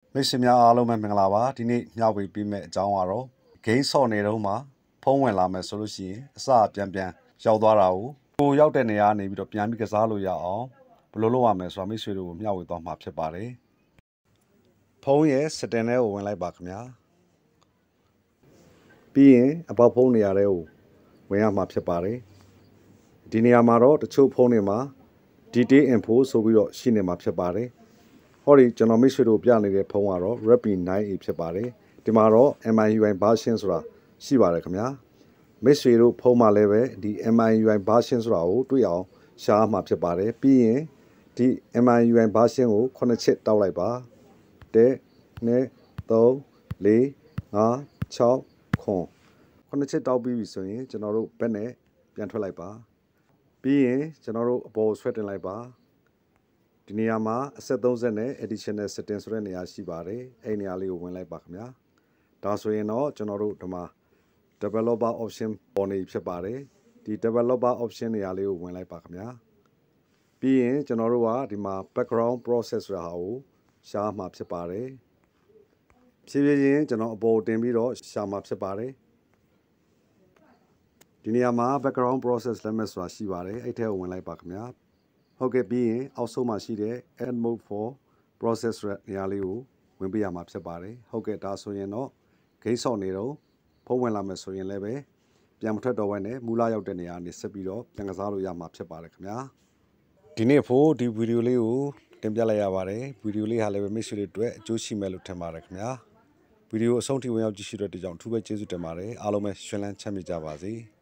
မိတ်ဆွေများအားလုံးပဲမင်္ဂလာပါဒီနေ့မျှဝေပေးမယ့်အကြောင်းကတော့ဂိမ်းဆော့နေတော့မှဖုံးဝင်လာမယ်ဆိုလို့ရှိရင်အစပြန်ရောက်သွားတာကိုရောက်တဲ့နေရာနေပြီးတော့ပြန်ပြီးကစားလို့ရအောင်ဘယ်လိုလုပ်ရမလဲဆိုတာမိတ်ဆွေတို့ကိုမျှဝေသွားမှာဖြစ်ပါတယ်ဖုံးရဲ့စတင်ထဲကိုဝင်လိုက်ပါခင်ဗျာပြီးရင်အပေါက်ဖုံးနေရာတွေကိုဝင်ရမှာဖြစ်ပါတယ်ဒီနေရာမှာတော့တချို့ဖုံးတွေမှာ detail info ဆိုပြီးတော့ရှိနေမှာဖြစ်ပါတယ်ဟောဒီကျွန်တော်မိတ်ဆွေတို့ပြနေတဲ့ဖုန်းကတော့ Redmi 9A ဖြစ်ပါတယ်ဒီမှာတော့ MIUI version ဆိုတာရှိပါတယ်ခင်ဗျာမိတ်ဆွေတို့ဖုန်းမှာလည်းပဲဒီ MIUI version ဆိုတာကိုတွေ့အောင်ရှားမှာဖြစ်ပါတယ်ပြီးရင်ဒီ MIUI version ကို9ချက်တောက်လိုက်ပါ1 2 3 4 5 6 9ချက်တောက်ပြီးပြီဆိုရင်ကျွန်တော်တို့ဘက်နဲ့ပြန်ထွက်လိုက်ပါပြီးရင်ကျွန်တော်တို့အပေါ်ဆွဲတင်လိုက်ပါဒီနေရာမှာအဆက်30နဲ့ additional setting ဆိုတဲ့နေရာရှိပါတယ်အဲ့နေရာလေးကိုဝင်လိုက်ပါခင်ဗျာဒါဆိုရင်တော့ကျွန်တော်တို့ဒီမှာ developer option ပေါ်နေဖြစ်ပါတယ်ဒီ developer option နေရာလေးကိုဝင်လိုက်ပါခင်ဗျာပြီးရင်ကျွန်တော်တို့ကဒီမှာ background process ဆိုတာဟာကိုရှားမှာဖြစ်ပါတယ်ဖြည်းဖြည်းချင်းကျွန်တော်အပေါ်တင်ပြီးတော့ရှားမှာဖြစ်ပါတယ်ဒီနေရာမှာ background process limit ဆိုတာရှိပါတယ်အဲ့ထဲကိုဝင်လိုက်ပါခင်ဗျာဟုတ်ကဲ့ပြီးရင်အောက်ဆုံးမှာရှိတဲ့ add mode for process နေရာလေးကိုဝင်ပေးရမှာဖြစ်ပါတယ်ဟုတ်ကဲ့ဒါဆိုရင်တော့ဂိမ်းဆော့နေတော့ဖုံးဝင်လာမယ်ဆိုရင်လည်းပဲပြန်မထွက်တော့ဘဲနဲ့မူလရောက်တဲ့နေရာကနေဆက်ပြီးတော့ပြန်ကစားလို့ရမှာဖြစ်ပါတယ်ခင်ဗျာဒီနေ့ဖို့ဒီဗီဒီယိုလေးကိုတင်ပြလိုက်ရပါတယ်ဗီဒီယိုလေးဟာလည်းပဲမိတ်ဆွေတွေအတွက်အကျိုးရှိမယ်လို့ထင်ပါတယ်ခင်ဗျာဗီဒီယိုအဆုံးထိဝင်ရောက်ကြည့်ရှုတဲ့အတွက်ကြောင့်အထူးပဲကျေးဇူးတင်ပါတယ်အားလုံးပဲရှင်လန်းချမ်းမြေ့ကြပါစေ